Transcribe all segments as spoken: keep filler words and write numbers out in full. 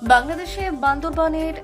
বাংলাদেশে বান্দরবানের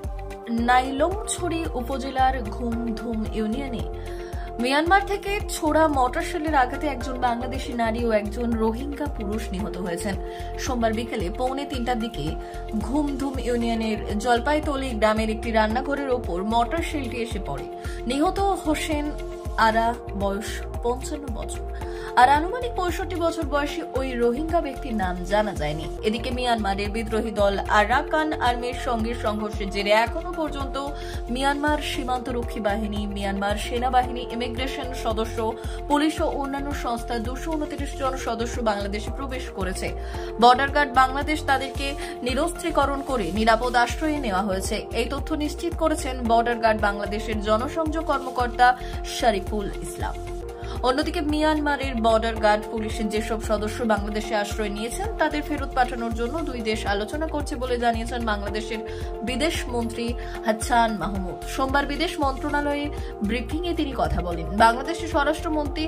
নাইলংছড়ি উপজেলার ঘুমধুম ইউনিয়নে মিয়ানমার থেকে ছোড়া মটরশেলের আঘাতে একজন বাংলাদেশি নারী ও একজন রোহিঙ্গা পুরুষ নিহত হয়েছেন। সোমবার বিকেলে পৌনে তিনটার দিকে ঘুমধুম ইউনিয়নের জলপাইতলি গ্রামের একটি রান্নাঘরের ওপর মটরশেলটি এসে পড়ে। নিহত হোসেন আরা বয়স পঞ্চান্ন বছর আর আনুমানিক পঁয়ষট্টি বছর বয়সী ওই রোহিঙ্গা ব্যক্তির নাম জানা যায়নি। এদিকে মিয়ানমারের বিদ্রোহী দল আরাকান আর্মির সঙ্গে সংঘর্ষের জেরে এখনো পর্যন্ত মিয়ানমার সীমান্তরক্ষী বাহিনী, মিয়ানমার সেনাবাহিনী, ইমিগ্রেশন সদস্য, পুলিশ ও অন্যান্য সংস্থা দুশো উনত্রিশ জন সদস্য বাংলাদেশে প্রবেশ করেছে। বর্ডার গার্ড বাংলাদেশ তাদেরকে নিরস্ত্রীকরণ করে নিরাপদ আশ্রয়ে নেওয়া হয়েছে। এই তথ্য নিশ্চিত করেছেন বর্ডার গার্ড বাংলাদেশের জনসংযোগ কর্মকর্তা শরীফুল ইসলাম। অন্যদিকে মিয়ানমারের বর্ডার গার্ড পুলিশের যেসব সদস্য বাংলাদেশে আশ্রয় নিয়েছেন তাদের ফেরত পাঠানোর জন্য দুই দেশ আলোচনা করছে বলে জানিয়েছেন বাংলাদেশের বিদেশ মন্ত্রী হাসান মাহমুদ। সোমবার বিদেশ মন্ত্রণালয়ে ব্রিফিং এ তিনি কথা বলেন। বাংলাদেশের স্বরাষ্ট্রমন্ত্রী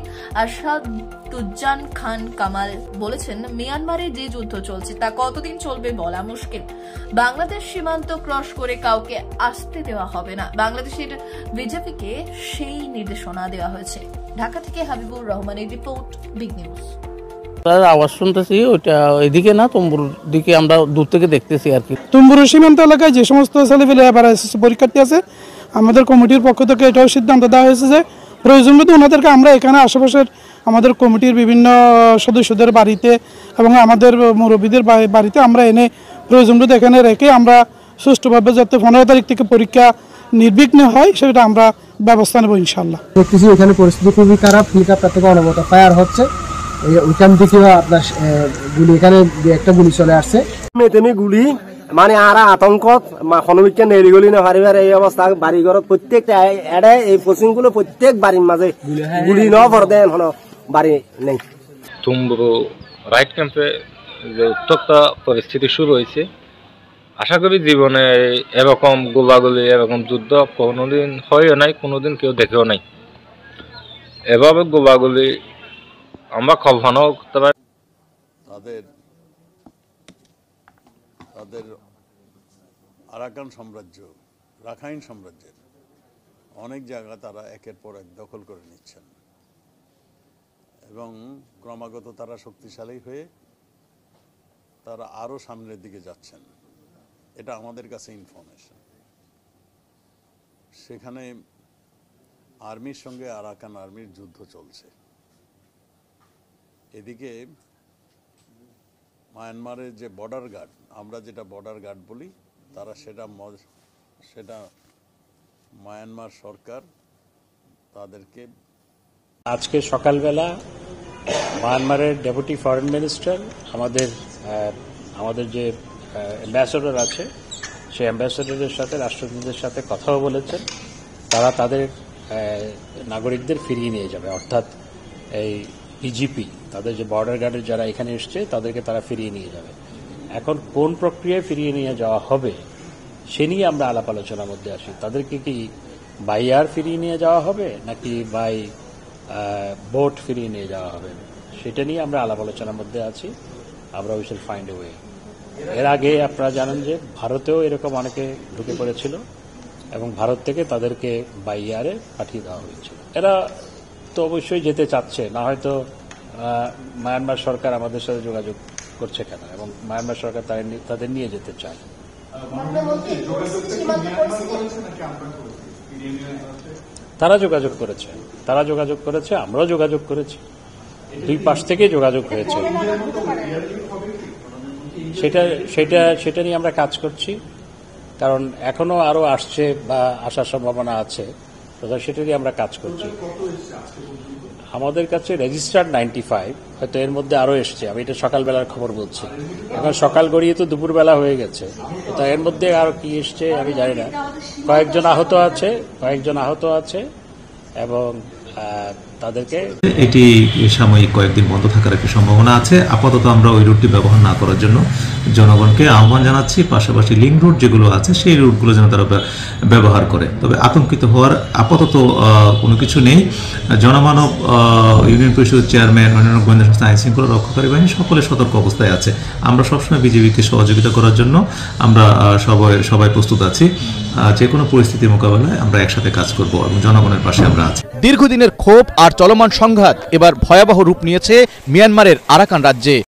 আসাদুজ্জামান খান কামাল বলেছেন, মিয়ানমারে যে যুদ্ধ চলছে তা কতদিন চলবে বলা মুশকিল। বাংলাদেশ সীমান্ত ক্রস করে কাউকে আসতে দেওয়া হবে না। বাংলাদেশের বিজেপিকে সেই নির্দেশনা দেওয়া হয়েছে। ঢাকা থেকে হাবিবুর রহমানের রিপোর্ট, বিগ নিউজ। আওয়াজ শুনতেছি ওইটা এদিকে না, তুম্বুর দিকে আমরা দূর থেকে দেখতেছি আর কি। তুম্বুর সীমান্ত এলাকায় যে সমস্ত ছেলেপেলে এবার পরীক্ষার্থী আছে, আমাদের কমিটির পক্ষ থেকে এটাও সিদ্ধান্ত দেওয়া হয়েছে যে প্রয়োজন মতো ওনাদেরকে আমরা এখানে আশেপাশের আমাদের কমিটির বিভিন্ন সদস্যদের বাড়িতে এবং আমাদের মুরব্বীদের বাড়িতে আমরা এনে প্রয়োজন মতো এখানে রেখে আমরা সুষ্ঠুভাবে যাতে পনেরো তারিখ থেকে পরীক্ষা নির্বিঘ্ন হয় সেটা আমরা ব্যবস্থা নেব ইনশাল্লাহ। দেখতেছি এখানে পরিস্থিতি খুবই খারাপ, হেলিকপ্টার থেকে অনবরত ফায়ার হচ্ছে, ওইখান থেকে আপনার গুলি এখানে একটা গুলি চলে আসছে। মেতেমি গুলি মানে আর আতঙ্ক হনবিজ্ঞান নেড়ি গলি না পারিবার এই অবস্থা। বাড়ি ঘর প্রত্যেকটা এড়ে এই পশ্চিমগুলো প্রত্যেক বাড়ির মাঝে গুলি ন ভর দেন হন বাড়ি নেই। তুম্বুরু রাইট ক্যাম্পে যে উত্তপ্ত পরিস্থিতি শুরু হয়েছে, আশা করি জীবনে এরকম গোলাগুলি এরকম যুদ্ধ কোনোদিন হয়েও নাই, কোনোদিন কেউ দেখেও নাই। এভাবে গোলাগুলি আমরা কল্পনাও করতে পারি। তাদের তাদের আরাকান সাম্রাজ্য, রাখাইন সাম্রাজ্যের অনেক জায়গা তারা একের পর এক দখল করে নিচ্ছেন এবং ক্রমাগত তারা শক্তিশালী হয়ে তারা আরও সামনের দিকে যাচ্ছেন। এটা আমাদের কাছে ইনফরমেশন। সেখানে আর্মির সঙ্গে আরাকান আর্মির যুদ্ধ চলছে। এদিকে মায়ানমারের যে বর্ডার গার্ড, আমরা যেটা বর্ডার গার্ড বলি, তারা সেটা সেটা মায়ানমার সরকার তাদেরকে আজকে সকালবেলা মায়ানমারের ডেপুটি ফরেন মিনিস্টার আমাদের আমাদের যে অ্যাম্বাসেডর আছে সেই অ্যাম্বাসেডরের সাথে রাষ্ট্রদূতের সাথে কথাও বলেছেন। তারা তাদের নাগরিকদের ফিরিয়ে নিয়ে যাবে, অর্থাৎ এই পিজিপি তাদের যে বর্ডার গার্ডের যারা এখানে এসছে তাদেরকে তারা ফিরিয়ে নিয়ে যাবে। এখন কোন প্রক্রিয়ায় ফিরিয়ে নিয়ে যাওয়া হবে সে নিয়ে আমরা আলাপ আলোচনার মধ্যে আসি। তাদেরকে কি বাই এয়ার ফিরিয়ে নিয়ে যাওয়া হবে নাকি বাই বোট ফিরিয়ে নিয়ে যাওয়া হবে, সেটা নিয়ে আমরা আলাপ আলোচনার মধ্যে আছি। আমরা we shall find a way. এর আগে আপনারা জানেন যে ভারতেও এরকম অনেকে ঢুকে পড়েছিল এবং ভারত থেকে তাদেরকে বাই এয়ারে পাঠিয়ে দেওয়া হয়েছিল। এরা তো অবশ্যই যেতে চাচ্ছে না, হয়তো মায়ানমার সরকার আমাদের সাথে যোগাযোগ করছে কেন এবং মায়ানমার সরকার তাদের নিয়ে যেতে চায়। তারা যোগাযোগ করেছে তারা যোগাযোগ করেছে আমরাও যোগাযোগ করেছি, দুই পাশ থেকে যোগাযোগ হয়েছে। সেটা সেটা সেটা নিয়ে আমরা কাজ করছি, কারণ এখনো আরো আসছে বা আসার সম্ভাবনা আছে, সেটা নিয়ে আমরা কাজ করছি। আমাদের কাছে রেজিস্টার্ড নাইনটি ফাইভ, হয়তো এর মধ্যে আরো এসছে, আমি এটা সকালবেলার খবর বলছি। এখন সকাল গড়িয়ে তো দুপুরবেলা হয়ে গেছে, তো এর মধ্যে আরো কি এসছে আমি জানি না। কয়েকজন আহত আছে কয়েকজন আহত আছে এবং তাদেরকে এটি সাময়িক কয়েকদিন বন্ধ থাকার একটা সম্ভাবনা আছে। আপাতত আমরা ওই রুটটি ব্যবহার না করার জন্য জনগণকে আহ্বান জানাচ্ছি। পাশাপাশি লিঙ্ক রুট যেগুলো আছে সেই রুটগুলো যেন তারা ব্যবহার করে। তবে আতঙ্কিত হওয়ার আপাতত কোনো কিছু নেই। জনমানব, ইউনিয়ন পরিষদ চেয়ারম্যান, অন্যান্য গোয়েন্দা সংস্থা, আইন শৃঙ্খলা রক্ষাকারী বাহিনী সকলে সতর্ক অবস্থায় আছে। আমরা সবসময় বিজেপিকে সহযোগিতা করার জন্য আমরা সবাই সবাই প্রস্তুত আছি। যে কোনো পরিস্থিতি মোকাবেলায় আমরা একসাথে কাজ করব এবং জনগণের পাশে আমরা আছি। দীর্ঘদিনের ক্ষোভ আর চলমান সংঘাত এবার ভয়াবহ রূপ নিয়েছে মিয়ানমারের আরাকান রাজ্যে।